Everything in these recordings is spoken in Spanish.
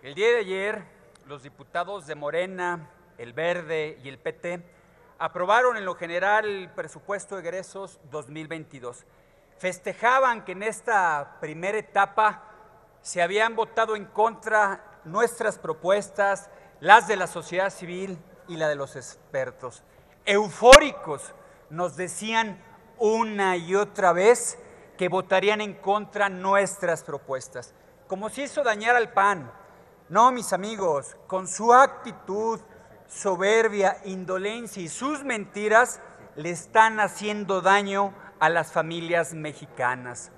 El día de ayer, los diputados de Morena, el Verde y el PT aprobaron en lo general el presupuesto de egresos 2022. Festejaban que en esta primera etapa se habían votado en contra nuestras propuestas, las de la sociedad civil y la de los expertos. Eufóricos nos decían una y otra vez que votarían en contra nuestras propuestas, como si eso dañara al PAN. No, mis amigos, con su actitud, soberbia, indolencia y sus mentiras le están haciendo daño a las familias mexicanas.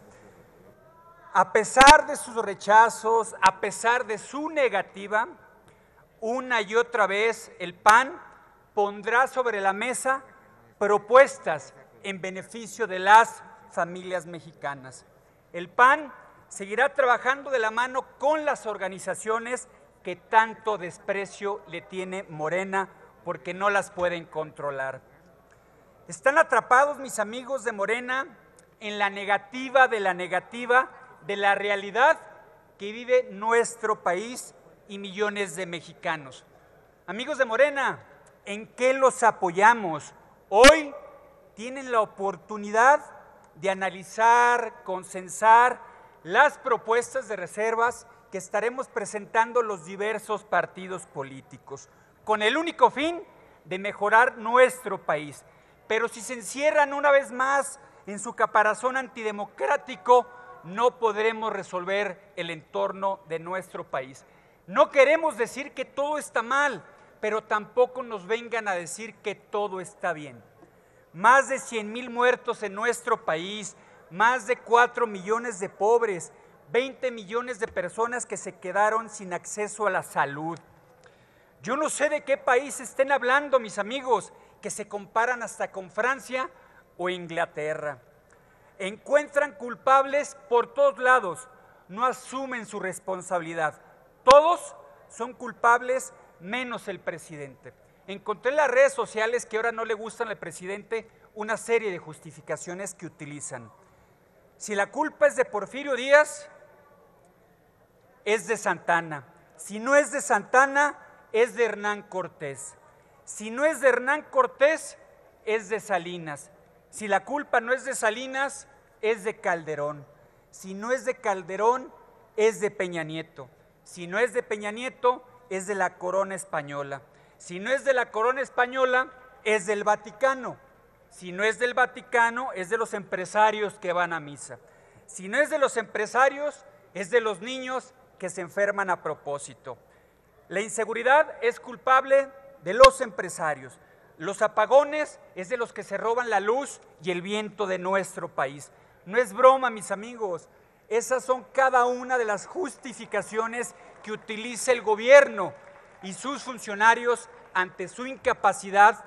A pesar de sus rechazos, a pesar de su negativa, una y otra vez el PAN pondrá sobre la mesa propuestas en beneficio de las familias mexicanas. El PAN seguirá trabajando de la mano con las organizaciones que tanto desprecio le tiene Morena porque no las pueden controlar. Están atrapados, mis amigos de Morena, en la negativa de la realidad que vive nuestro país y millones de mexicanos. Amigos de Morena, ¿en qué los apoyamos? Hoy tienen la oportunidad de analizar, consensar las propuestas de reservas que estaremos presentando los diversos partidos políticos, con el único fin de mejorar nuestro país. Pero si se encierran una vez más en su caparazón antidemocrático, no podremos resolver el entorno de nuestro país. No queremos decir que todo está mal, pero tampoco nos vengan a decir que todo está bien. Más de 100,000 muertos en nuestro país, más de 4 millones de pobres, 20 millones de personas que se quedaron sin acceso a la salud. Yo no sé de qué país estén hablando, mis amigos, que se comparan hasta con Francia o Inglaterra. Encuentran culpables por todos lados, no asumen su responsabilidad. Todos son culpables menos el presidente. Encontré en las redes sociales que ahora no le gustan al presidente una serie de justificaciones que utilizan. Si la culpa es de Porfirio Díaz, es de Santana. Si no es de Santana, es de Hernán Cortés. Si no es de Hernán Cortés, es de Salinas. Si la culpa no es de Salinas, es de Calderón. Si no es de Calderón, es de Peña Nieto. Si no es de Peña Nieto, es de la corona española. Si no es de la corona española, es del Vaticano. Si no es del Vaticano, es de los empresarios que van a misa. Si no es de los empresarios, es de los niños que se enferman a propósito. La inseguridad es culpable de los empresarios. Los apagones es de los que se roban la luz y el viento de nuestro país. No es broma, mis amigos. Esas son cada una de las justificaciones que utiliza el gobierno y sus funcionarios ante su incapacidad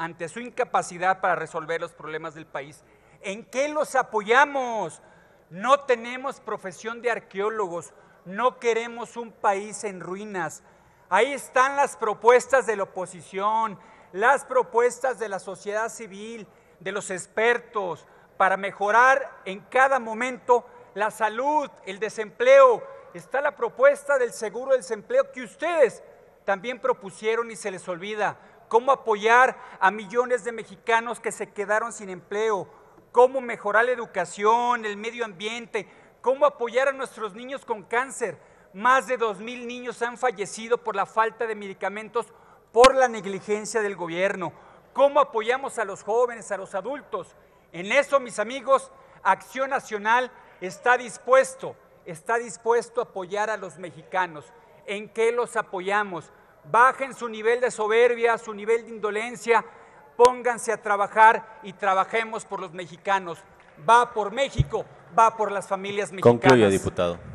para resolver los problemas del país. ¿En qué los apoyamos? No tenemos profesión de arqueólogos, no queremos un país en ruinas. Ahí están las propuestas de la oposición, las propuestas de la sociedad civil, de los expertos, para mejorar en cada momento la salud, el desempleo. Está la propuesta del seguro del desempleo que ustedes también propusieron y se les olvida. Cómo apoyar a millones de mexicanos que se quedaron sin empleo, cómo mejorar la educación, el medio ambiente, cómo apoyar a nuestros niños con cáncer. Más de 2,000 niños han fallecido por la falta de medicamentos, por la negligencia del gobierno. ¿Cómo apoyamos a los jóvenes, a los adultos? En eso, mis amigos, Acción Nacional está dispuesto a apoyar a los mexicanos. ¿En qué los apoyamos? Bajen su nivel de soberbia, su nivel de indolencia, pónganse a trabajar y trabajemos por los mexicanos. Va por México, va por las familias mexicanas. Concluye, diputado.